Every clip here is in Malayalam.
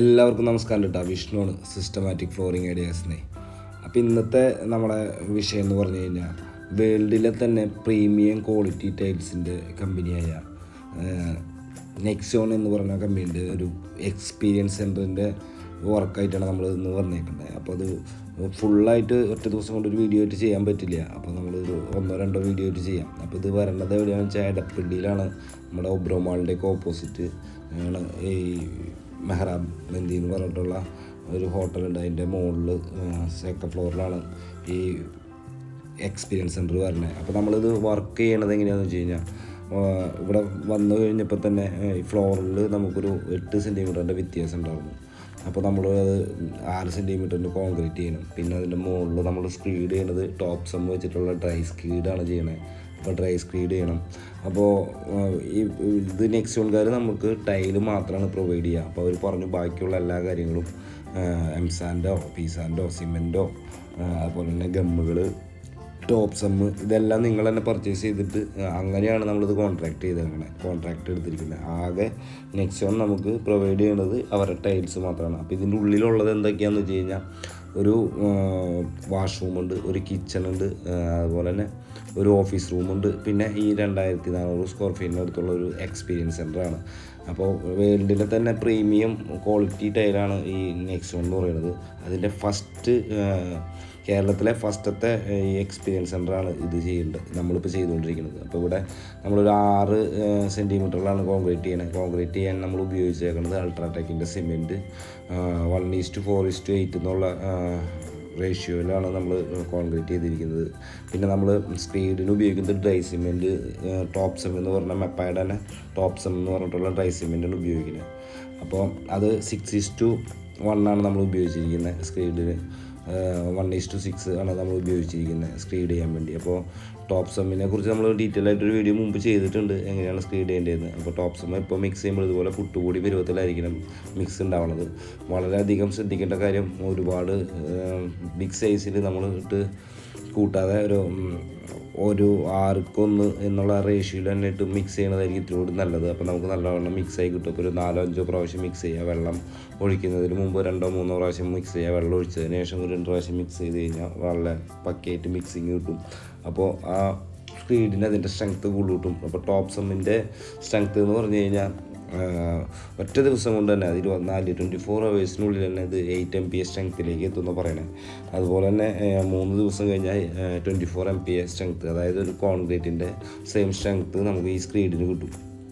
എല്ലാവർക്കും നമസ്കാരം കേട്ടോ. വിഷ്ണുവാണ്, സിസ്റ്റമാറ്റിക് ഫ്ലോറിംഗ് ഐഡിയാസിനെ. അപ്പോൾ ഇന്നത്തെ നമ്മുടെ വിഷയം എന്ന് പറഞ്ഞു കഴിഞ്ഞാൽ വേൾഡിലെ തന്നെ പ്രീമിയം ക്വാളിറ്റി ടൈൽസിൻ്റെ കമ്പനിയായ നെക്സോൺ എന്ന് പറഞ്ഞ കമ്പനിയുടെ ഒരു എക്സ്പീരിയൻസ് സെൻറ്ററിൻ്റെ വർക്കായിട്ടാണ് നമ്മൾ ഇന്ന് വന്നേക്കുന്നത്. അപ്പോൾ അത് ഫുള്ളായിട്ട് ഒറ്റ ദിവസം കൊണ്ടൊരു വീഡിയോ ആയിട്ട് ചെയ്യാൻ പറ്റില്ല. അപ്പോൾ നമ്മളൊരു 1-2 വീഡിയോ ആയിട്ട് ചെയ്യാം. അപ്പോൾ ഇത് വരേണ്ടത് എവിടെയാണെന്ന് വെച്ചാൽ എടപ്പള്ളിയിലാണ്, നമ്മുടെ ഒബ്രോമാളിൻ്റെയൊക്കെ ഓപ്പോസിറ്റ് ആണ് ഈ മെഹ്റാബ് മെന്തി എന്ന് പറഞ്ഞിട്ടുള്ള ഒരു ഹോട്ടലുണ്ട്. അതിൻ്റെ മുകളിൽ സെക്കൻഡ് ഫ്ലോറിലാണ് ഈ എക്സ്പീരിയൻസ് സെൻറ്റർ വരുന്നത്. അപ്പോൾ നമ്മളിത് വർക്ക് ചെയ്യണത് എങ്ങനെയാണെന്ന് വെച്ച് കഴിഞ്ഞാൽ, ഇവിടെ വന്നു കഴിഞ്ഞപ്പോൾ തന്നെ ഈ ഫ്ലോറിൽ നമുക്കൊരു 8 സെൻറ്റിമീറ്ററിൻ്റെ വ്യത്യാസം ഉണ്ടായിരുന്നു. അപ്പോൾ നമ്മൾ അത് 6 സെൻറ്റിമീറ്ററിൻ്റെ കോൺക്രീറ്റ് ചെയ്യണം. പിന്നെ അതിൻ്റെ മുകളിൽ നമ്മൾ സ്ക്രീഡ് ചെയ്യണത് ടോപ്പ് സം വെച്ചിട്ടുള്ള ഡ്രൈ സ്ക്രീഡാണ് ചെയ്യണത്. അപ്പോൾ ഡ്രൈ സ്ക്രീഡ് ചെയ്യണം. അപ്പോൾ ഇത് നെക്സോൺകാർ നമുക്ക് ടൈല് മാത്രമാണ് പ്രൊവൈഡ് ചെയ്യുക. അപ്പോൾ അവർ പറഞ്ഞു ബാക്കിയുള്ള എല്ലാ കാര്യങ്ങളും എംസാൻഡോ പീസാൻഡോ സിമെൻറ്റോ അതുപോലെ തന്നെ ഗമ്മുകൾ ടോപ്പ് സമ്മ് ഇതെല്ലാം നിങ്ങൾ തന്നെ പർച്ചേസ് ചെയ്തിട്ട് അങ്ങനെയാണ് നമ്മളിത് കോൺട്രാക്ട് എടുത്തിരിക്കുന്നത്. ആകെ നെക്സോൺ നമുക്ക് പ്രൊവൈഡ് ചെയ്യുന്നത് അവരുടെ ടൈൽസ് മാത്രമാണ്. അപ്പോൾ ഇതിൻ്റെ ഉള്ളിലുള്ളത് എന്തൊക്കെയാണെന്ന് വെച്ച് കഴിഞ്ഞാൽ, ഒരു വാഷ്റൂമുണ്ട്, ഒരു കിച്ചണുണ്ട്, അതുപോലെ തന്നെ ഒരു ഓഫീസ് റൂമുണ്ട്, പിന്നെ ഈ 2400 സ്ക്വയർ ഫീറ്റിന് അടുത്തുള്ള ഒരു എക്സ്പീരിയൻസ് സെൻ്ററാണ്. അപ്പോൾ വേൾഡിലെ തന്നെ പ്രീമിയം ക്വാളിറ്റി ടൈലാണ് ഈ നെക്സോൺ എന്ന് പറയുന്നത്. അതിൻ്റെ കേരളത്തിലെ ഫസ്റ്റത്തെ ഈ എക്സ്പീരിയൻസ് സെൻ്ററാണ് ഇത് നമ്മളിപ്പോൾ ചെയ്തുകൊണ്ടിരിക്കുന്നത്. അപ്പോൾ ഇവിടെ നമ്മളൊരു 6 സെൻറ്റിമീറ്ററിലാണ് കോൺക്രീറ്റ് ചെയ്യാൻ നമ്മൾ ഉപയോഗിച്ചേക്കുന്നത് അൾട്രാടെക്കിൻ്റെ സിമെൻറ്റ് 1:4:8 എന്നുള്ള റേഷ്യോയിലാണ് നമ്മൾ കോൺക്രീറ്റ് ചെയ്തിരിക്കുന്നത്. പിന്നെ നമ്മൾ സ്ക്രീഡിന് ഉപയോഗിക്കുന്നത് ഡ്രൈ സിമെൻറ്റ് ടോപ്പ് സം എന്ന് പറഞ്ഞാൽ മെപ്പായുടെ തന്നെ ടോപ്പ് സം എന്ന് പറഞ്ഞിട്ടുള്ള ഡ്രൈ സിമെൻറ്റാണ് ഉപയോഗിക്കുന്നത്. അപ്പോൾ അത് 6:1 ആണ് നമ്മൾ ഉപയോഗിച്ചിരിക്കുന്നത്. സ്ക്രീഡിന് 1:6 ആണ് നമ്മൾ ഉപയോഗിച്ചിരിക്കുന്നത് സ്ക്രീഡ് ചെയ്യാൻ വേണ്ടി. അപ്പോൾ ടോപ്പ് സമ്മിനെ കുറിച്ച് നമ്മൾ ഡീറ്റെയിൽ ആയിട്ടൊരു വീഡിയോ മുമ്പ് ചെയ്തിട്ടുണ്ട്, എങ്ങനെയാണ് സ്ക്രീഡ് ചെയ്യേണ്ടതെന്ന്. അപ്പോൾ ടോപ്പ് സമ്മ ഇപ്പോൾ മിക്സ് ചെയ്യുമ്പോൾ ഇതുപോലെ പുട്ടുകൂടി പരുവത്തിലായിരിക്കണം മിക്സ് ഉണ്ടാവുന്നത്. വളരെയധികം ശ്രദ്ധിക്കേണ്ട കാര്യം, ഒരുപാട് ബിഗ് സൈസിൽ നമ്മൾ ഇട്ട് കൂട്ടാതെ ഒരു 6:1 എന്നുള്ള റേഷ്യോയിൽ തന്നെ ഇട്ട് മിക്സ് ചെയ്യണതായിരിക്കും ഇത്തിരി നല്ലത്. അപ്പോൾ നമുക്ക് നല്ലവണ്ണം മിക്സായി കിട്ടും. അപ്പോൾ ഒരു 4-5 പ്രാവശ്യം മിക്സ് ചെയ്യുക. വെള്ളം ഒഴിക്കുന്നതിന് മുമ്പ് 2-3 പ്രാവശ്യം മിക്സ് ചെയ്യുക. വെള്ളം ഒഴിച്ചതിന് ശേഷം ഒരു 2 പ്രാവശ്യം മിക്സ് ചെയ്ത് കഴിഞ്ഞാൽ വളരെ പക്കയായിട്ട് മിക്സിങ് കിട്ടും. അപ്പോൾ ആ സ്ക്രീഡിന് അതിൻ്റെ സ്ട്രെങ്ത്ത് കൂടുതൽ കിട്ടും. അപ്പോൾ ടോപ്പ് സമ്മിൻ്റെ സ്ട്രെങ്ത്ത് എന്ന് പറഞ്ഞു കഴിഞ്ഞാൽ ഒറ്റ ദിവസം കൊണ്ട് തന്നെ 24 ഹവേഴ്സിനുള്ളിൽ തന്നെ ഇത് 8 MPa സ്ട്രെങ്ത്തിലേക്ക് എത്തുമെന്ന് പറയണേ. അതുപോലെ തന്നെ 3 ദിവസം കഴിഞ്ഞാൽ 24 MPa സ്ട്രെങ്ത്ത്, അതായത് ഒരു കോൺക്രീറ്റിൻ്റെ സെയിം സ്ട്രെങ്ത്ത് നമുക്ക് ഈ സ്ക്രീഡിന് കിട്ടും.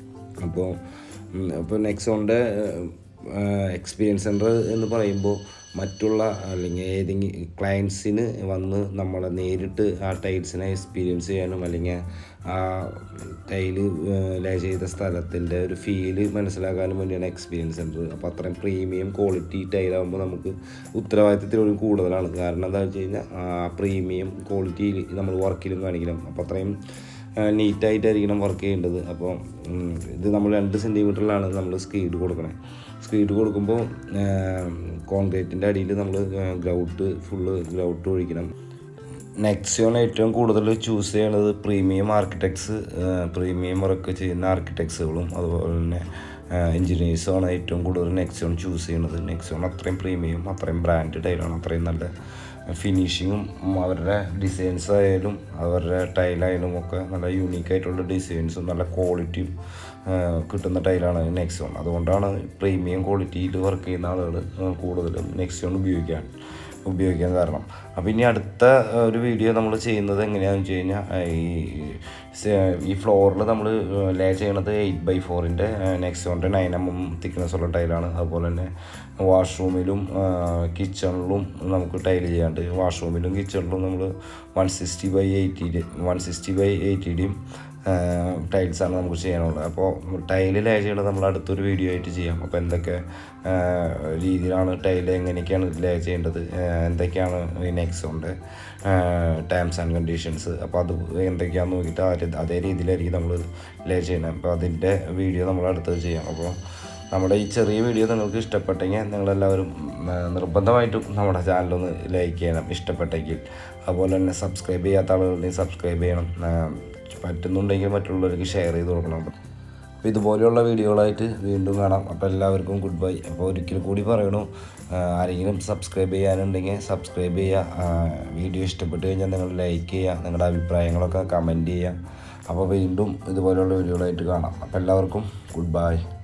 അപ്പോൾ നെക്സോണിൻ്റെ എക്സ്പീരിയൻസ് സെൻറ്റർ എന്ന് പറയുമ്പോൾ മറ്റുള്ള അല്ലെങ്കിൽ ഏതെങ്കിലും ക്ലയൻസിന് വന്ന് നമ്മളെ നേരിട്ട് ആ ടൈൽസിനെ എക്സ്പീരിയൻസ് ചെയ്യാനും അല്ലെങ്കിൽ ആ ടൈല് ലേ ചെയ്ത സ്ഥലത്തിൻ്റെ ഒരു ഫീല് മനസ്സിലാക്കാനും വേണ്ടിയാണ് എക്സ്പീരിയൻസ് സെൻറ്റർ. അപ്പോൾ അത്രയും പ്രീമിയം ക്വാളിറ്റി ടൈലാകുമ്പോൾ നമുക്ക് ഉത്തരവാദിത്തത്തിലൊരു കൂടുതലാണ്. കാരണം എന്താ വെച്ച് കഴിഞ്ഞാൽ ആ പ്രീമിയം ക്വാളിറ്റി നമ്മൾ വർക്കിലും കാണിക്കണം. അപ്പോൾ അത്രയും നീറ്റായിട്ടായിരിക്കണം വർക്ക് ചെയ്യേണ്ടത്. അപ്പോൾ ഇത് നമ്മൾ 2 സെൻറ്റിമീറ്ററിലാണ് നമ്മൾ സ്ക്രീഡ് കൊടുക്കുമ്പോൾ കോൺക്രീറ്റിൻ്റെ അടിയിൽ നമ്മൾ ഫുള്ള് ഗ്രൗട്ട് ഒഴിക്കണം. നെക്സോൺ ഏറ്റവും കൂടുതൽ ചൂസ് ചെയ്യണത് പ്രീമിയം വർക്ക് ചെയ്യുന്ന ആർക്കിടെക്ട്സുകളും അതുപോലെ തന്നെ എൻജിനീയേഴ്സുമാണ് ഏറ്റവും കൂടുതൽ നെക്സോൺ ചൂസ് ചെയ്യണത്. നെക്സോൺ അത്രയും പ്രീമിയം, അത്രയും ബ്രാൻഡ് ടൈലാണ്, അത്രയും നല്ല ഫിനിഷിങ്ങും അവരുടെ ഡിസൈൻസ് ആയാലും അവരുടെ ടൈലായാലും ഒക്കെ നല്ല യൂണീക്കായിട്ടുള്ള ഡിസൈൻസും നല്ല ക്വാളിറ്റിയും കിട്ടുന്ന ടൈലാണ് നെക്സോൺ. അതുകൊണ്ടാണ് പ്രീമിയം ക്വാളിറ്റിയിൽ വർക്ക് ചെയ്യുന്ന ആളുകൾ കൂടുതലും നെക്സോൺ ഉപയോഗിക്കാൻ കാരണം. അപ്പോൾ ഇനി അടുത്ത ഒരു വീഡിയോ നമ്മൾ ചെയ്യുന്നത് എങ്ങനെയാണെന്ന് വെച്ച് കഴിഞ്ഞാൽ, ഈ ഫ്ലോറിൽ നമ്മൾ ലേ ചെയ്യണത് 8x4 നെക്സോണിൻ്റെ 9 mm തിക്നെസ് ഉള്ള ടൈലാണ്. അതുപോലെ തന്നെ വാഷ്റൂമിലും കിച്ചണിലും നമുക്ക് ടൈൽ ചെയ്യാണ്ട്. വാഷ്റൂമിലും കിച്ചണിലും നമ്മൾ 160x80 ടൈൽസാണ് നമുക്ക് ചെയ്യാനുള്ളത്. അപ്പോൾ ടൈല് ലേ ചെയ്യണത് നമ്മൾ അടുത്തൊരു വീഡിയോ ആയിട്ട് ചെയ്യാം. അപ്പോൾ എന്തൊക്കെ രീതിയിലാണ് ടൈല് എങ്ങനെയൊക്കെയാണ് ലേ ചെയ്യേണ്ടത്, എന്തൊക്കെയാണ് ഈ നെക്സോണിൻ്റെ ടേംസ് ആൻഡ് കണ്ടീഷൻസ്, അപ്പോൾ അത് എന്തൊക്കെയാണെന്ന് നോക്കിയിട്ട് അതേ രീതിയിലായിരിക്കും നമ്മൾ ലേ ചെയ്യണം. അപ്പോൾ അതിൻ്റെ വീഡിയോ നമ്മൾ അടുത്തത് ചെയ്യാം. അപ്പോൾ നമ്മുടെ ഈ ചെറിയ വീഡിയോ നിങ്ങൾക്ക് ഇഷ്ടപ്പെട്ടെങ്കിൽ നിങ്ങളെല്ലാവരും നിർബന്ധമായിട്ടും നമ്മുടെ ചാനലൊന്ന് ലൈക്ക് ചെയ്യണം ഇഷ്ടപ്പെട്ടെങ്കിൽ. അതുപോലെ തന്നെ സബ്സ്ക്രൈബ് ചെയ്യാത്ത ആളുകളുണ്ടെങ്കിൽ സബ്സ്ക്രൈബ് ചെയ്യണം. പറ്റുന്നുണ്ടെങ്കിൽ മറ്റുള്ളവർക്ക് ഷെയർ ചെയ്ത് കൊടുക്കണം. അപ്പോൾ ഇതുപോലെയുള്ള വീഡിയോകളായിട്ട് വീണ്ടും കാണാം. അപ്പോൾ എല്ലാവർക്കും ഗുഡ് ബൈ. അപ്പോൾ ഒരിക്കൽ കൂടി പറയണു, ആരെങ്കിലും സബ്സ്ക്രൈബ് ചെയ്യാനുണ്ടെങ്കിൽ സബ്സ്ക്രൈബ് ചെയ്യുക. വീഡിയോ ഇഷ്ടപ്പെട്ട് കഴിഞ്ഞാൽ നിങ്ങൾ ലൈക്ക് ചെയ്യുക, നിങ്ങളുടെ അഭിപ്രായങ്ങളൊക്കെ കമൻറ്റ് ചെയ്യുക. അപ്പോൾ വീണ്ടും ഇതുപോലെയുള്ള വീഡിയോകളായിട്ട് കാണാം. അപ്പോൾ എല്ലാവർക്കും ഗുഡ് ബൈ.